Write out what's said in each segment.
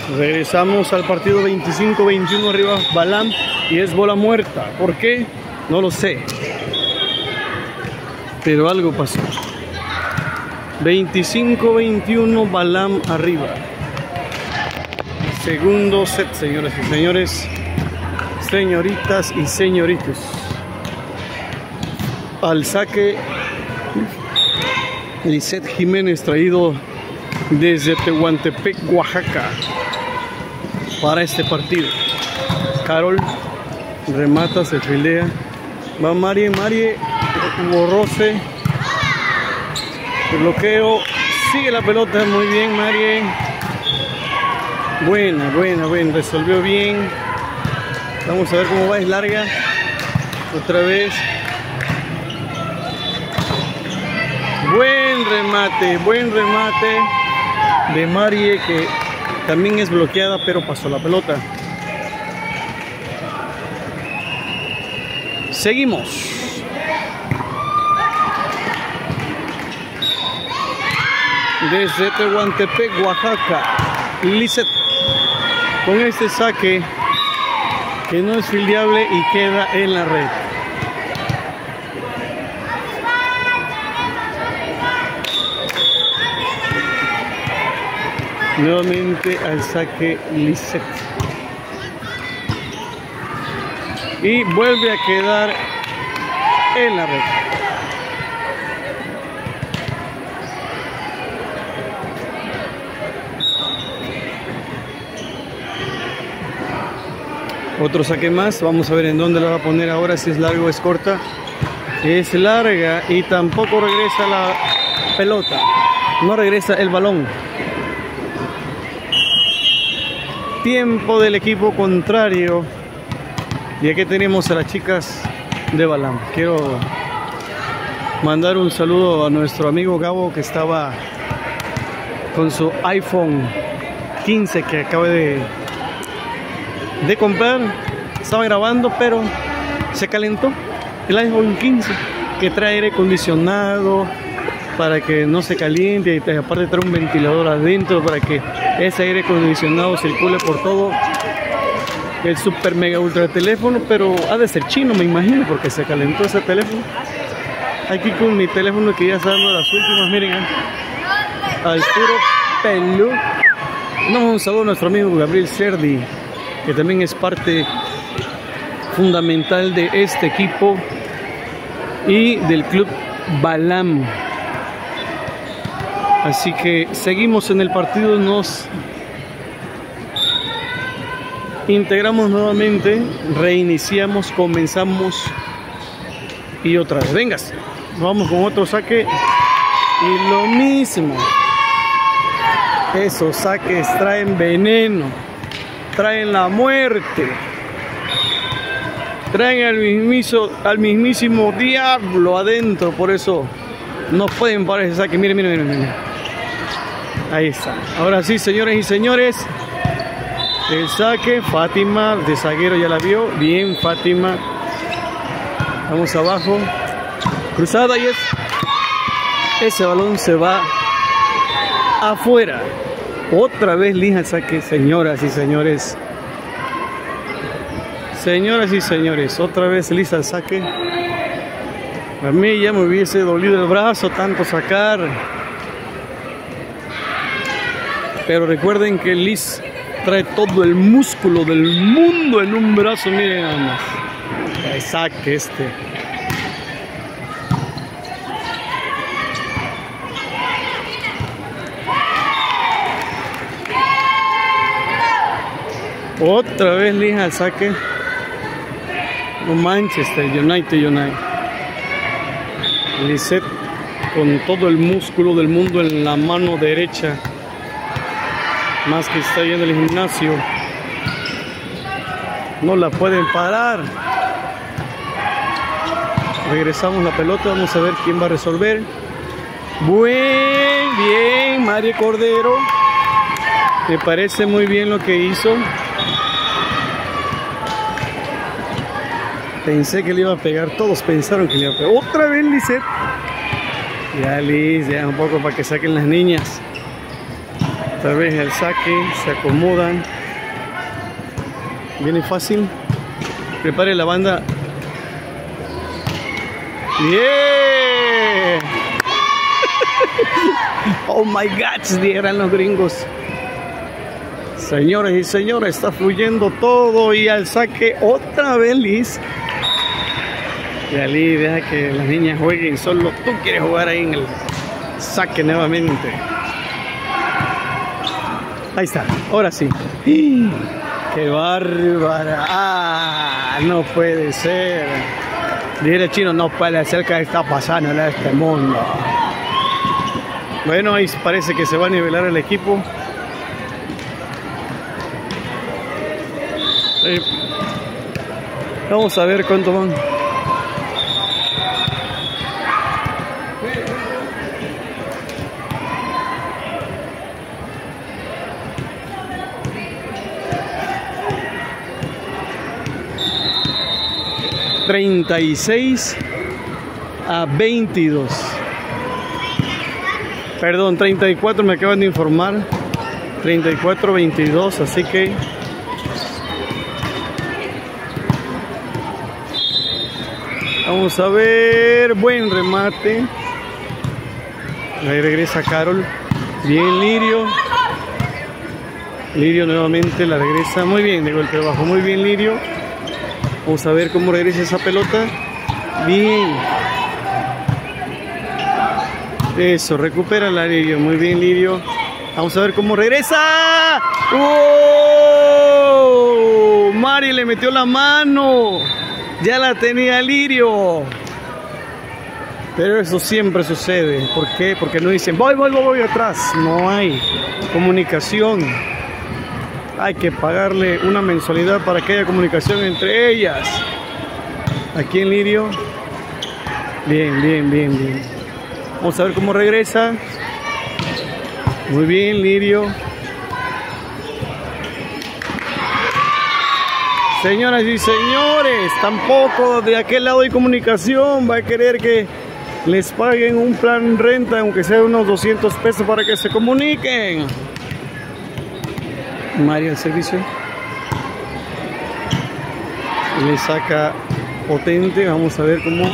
Regresamos al partido 25-21, arriba Balam, y es bola muerta. ¿Por qué? No lo sé. Pero algo pasó. 25-21, Balam arriba. Segundo set, señoras y señores, señoritas y señoritos. Al saque, Lisette Jiménez, traído desde Tehuantepec, Oaxaca, para este partido. Carol remata, se filea. Va Marie, hubo roce, bloqueo, sigue la pelota muy bien Marie. Buena, resolvió bien. Vamos a ver cómo va, es larga. Otra vez. Buen remate de Marie, que también es bloqueada, pero pasó la pelota. Seguimos. Desde Tehuantepec, Oaxaca, Lisette con este saque que no es fildeable y queda en la red. Nuevamente al saque Lisette. Y vuelve a quedar en la red. Otro saque más. Vamos a ver en dónde la va a poner ahora, si es larga o es corta. Es larga y tampoco regresa la pelota. No regresa el balón. Tiempo del equipo contrario. Y aquí tenemos a las chicas de Balam. Quiero mandar un saludo a nuestro amigo Gabo, que estaba con su iPhone 15 que acaba de comprar. Estaba grabando, pero se calentó el iPhone 15, que trae aire acondicionado para que no se caliente, y aparte trae un ventilador adentro para que ese aire acondicionado circule por todo el super mega ultra teléfono. Pero ha de ser chino, me imagino, porque se calentó ese teléfono. Aquí con mi teléfono, que ya está dando las últimas, miren, al puro pelú. Un saludo a nuestro amigo Gabriel Cerdi, que también es parte fundamental de este equipo y del club Balam. Así que seguimos en el partido, nos integramos nuevamente, reiniciamos, comenzamos y otra vez. Vengas, vamos con otro saque y lo mismo. Esos saques traen veneno, traen la muerte, traen al mismísimo diablo adentro. Por eso no pueden parar ese saque. Miren. Ahí está. Ahora sí, señores y señores, el saque. Fátima de zaguero ya la vio. Bien, Fátima. Vamos abajo. Cruzada, y ese balón se va afuera. Otra vez Lija el saque, señoras y señores. Señoras y señores, otra vez Lisa el saque. A mí ya me hubiese dolido el brazo tanto sacar. Pero recuerden que Liz trae todo el músculo del mundo en un brazo. Miren nada más. El saque este. Otra vez Lija el saque. No, Manchester United. Lisette con todo el músculo del mundo en la mano derecha. Más que está yendo al gimnasio. No la pueden parar. Regresamos la pelota. Vamos a ver quién va a resolver. Bien, Marie Cordero. Me parece muy bien lo que hizo. Pensé que le iba a pegar. Todos pensaron que le iba a pegar. Otra vez Lisette. Ya Liz, ya un poco para que saquen las niñas. Otra vez el saque, se acomodan. Viene fácil. Prepare la banda. ¡Bien! Oh my God, dirán los gringos. Señores y señores, está fluyendo todo y al saque otra vez Liz. Y Ali, deja que las niñas jueguen, solo tú quieres jugar ahí en el saque nuevamente. Ahí está, ahora sí. ¡Qué bárbara! ¡Ah! No puede ser. Dile chino, no puede ser que está pasando en este mundo. Bueno, ahí parece que se va a nivelar el equipo. Vamos a ver cuánto van. $36-22. Perdón, 34 me acaban de informar. 34-22, así que vamos a ver. Buen remate. Ahí regresa Carol. Bien Lirio. Lirio nuevamente la regresa. Muy bien, de golpe bajo. Muy bien Lirio. Vamos a ver cómo regresa esa pelota. Bien. Eso, recupera la Lirio. Muy bien, Lirio. Vamos a ver cómo regresa. ¡Oh! Mari le metió la mano. Ya la tenía Lirio. Pero eso siempre sucede. ¿Por qué? Porque no dicen voy atrás. No hay comunicación. Hay que pagarle una mensualidad para que haya comunicación entre ellas. Aquí en Lirio. Bien. Vamos a ver cómo regresa. Muy bien, Lirio. Señoras y señores, tampoco de aquel lado hay comunicación. Va a querer que les paguen un plan renta, aunque sea unos 200 pesos para que se comuniquen. Mario el servicio. Le saca potente. Vamos a ver cómo.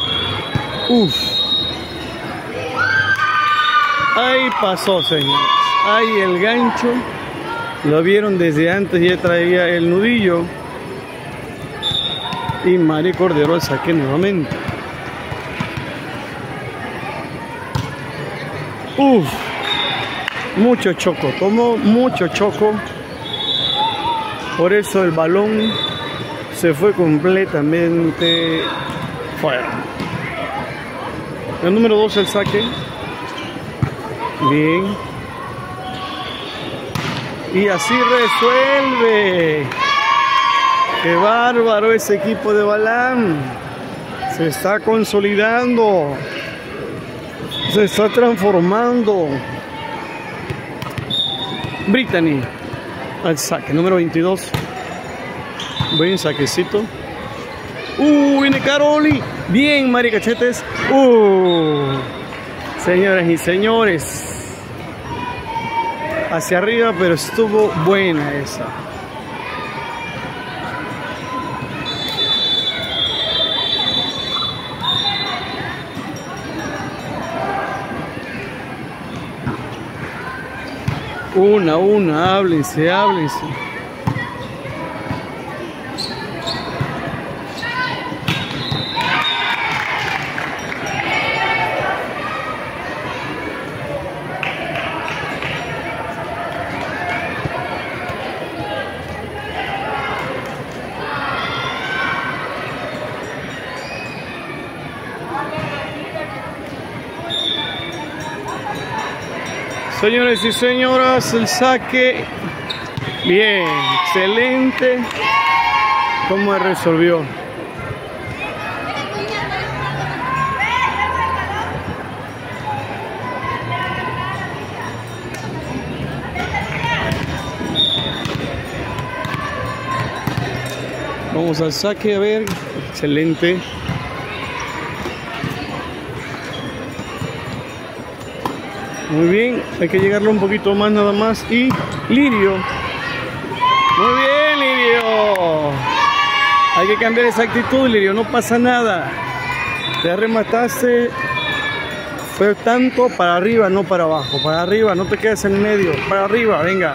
Ahí pasó, señores. Ahí el gancho. Lo vieron desde antes, ya traía el nudillo. Y Mari Cordero el saque nuevamente. Mucho choco, tomó mucho choco. Por eso el balón se fue completamente fuera. El número 2 el saque. Bien. Y así resuelve. ¡Qué bárbaro ese equipo de Balam! Se está consolidando. Se está transformando. Brittany al saque, número 22. Buen saquecito. Viene Caroli. Bien, Mari Cachetes. Señoras y señores. Hacia arriba, pero estuvo buena esa. Una, háblense. Señores y señoras, el saque. Bien, excelente. ¿Cómo resolvió? Vamos al saque, a ver. Excelente. Muy bien, hay que llegarle un poquito más nada más. Y Lirio. Muy bien, Lirio. Hay que cambiar esa actitud, Lirio, no pasa nada. Te remataste. Fue tanto para arriba, no para abajo. Para arriba, no te quedes en medio. Para arriba, venga.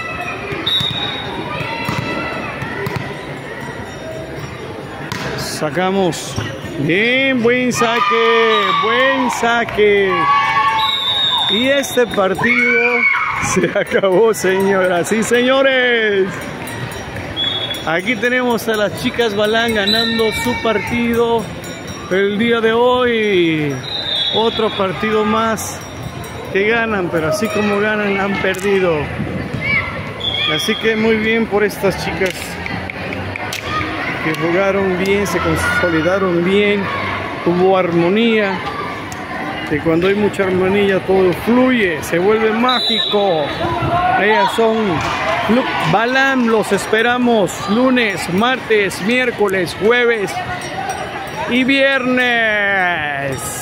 Sacamos. Bien, buen saque. Buen saque. Y este partido se acabó, señoras y señores. Aquí tenemos a las chicas Balán ganando su partido el día de hoy. Otro partido más que ganan, pero así como ganan, han perdido. Así que muy bien por estas chicas que jugaron bien, se consolidaron bien, hubo armonía. Y cuando hay mucha armonía todo fluye, se vuelve mágico. Ellas son Club Balán, los esperamos lunes, martes, miércoles, jueves y viernes.